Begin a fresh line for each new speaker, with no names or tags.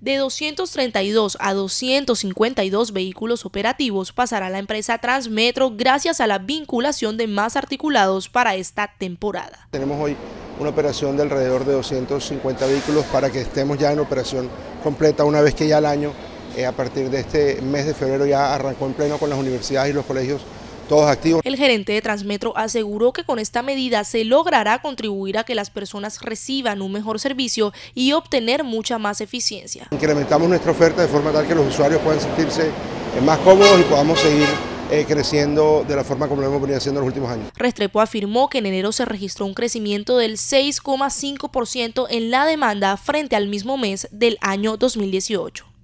De 232 a 252 vehículos operativos pasará la empresa Transmetro gracias a la vinculación de más articulados para esta temporada.
Tenemos hoy una operación de alrededor de 250 vehículos para que estemos ya en operación completa una vez que ya el año, a partir de este mes de febrero, ya arrancó en pleno con las universidades y los colegios todos activos.
El gerente de Transmetro aseguró que con esta medida se logrará contribuir a que las personas reciban un mejor servicio y obtener mucha más eficiencia.
Incrementamos nuestra oferta de forma tal que los usuarios puedan sentirse más cómodos y podamos seguir creciendo de la forma como lo hemos venido haciendo en los últimos años.
Restrepo afirmó que en enero se registró un crecimiento del 6,5% en la demanda frente al mismo mes del año 2018.